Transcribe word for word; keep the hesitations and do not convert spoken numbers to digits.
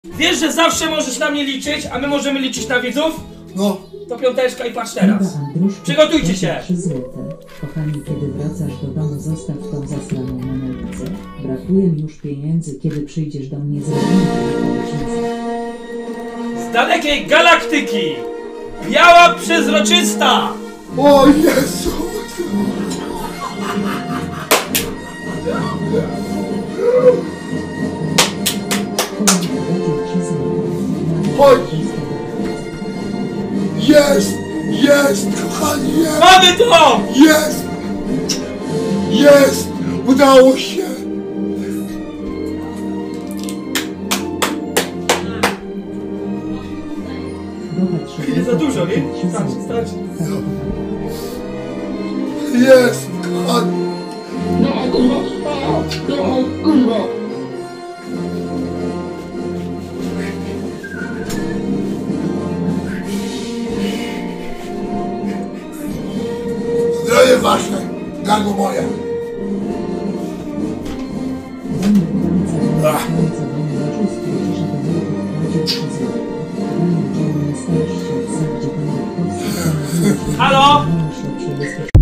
Wiesz, że zawsze możesz na mnie liczyć, a my możemy liczyć na widzów? No. To piąteczka i patrz teraz. Przygotujcie się! Kochani, kiedy wracasz do domu, zostaw tą zasraną menelce. Brakuje mi już pieniędzy, kiedy przyjdziesz do mnie, zrobimy Z dalekiej galaktyki! Biała przezroczysta! O Jezu! Chodź! Jest! Jest! Kochani, jest! Mamy to! Jest! Jest! Udało się! Nie za dużo, nie? Starczy, starczy. Jest! Kochani! No kurwa! No kurwa! Zdrowie wasze! Garbo moje! Ach. Halo?